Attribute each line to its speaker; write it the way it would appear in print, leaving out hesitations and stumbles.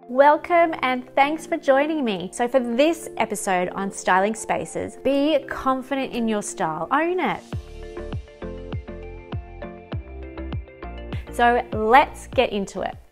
Speaker 1: Welcome and thanks for joining me. So for this episode on styling spaces, be confident in your style, own it. So let's get into it.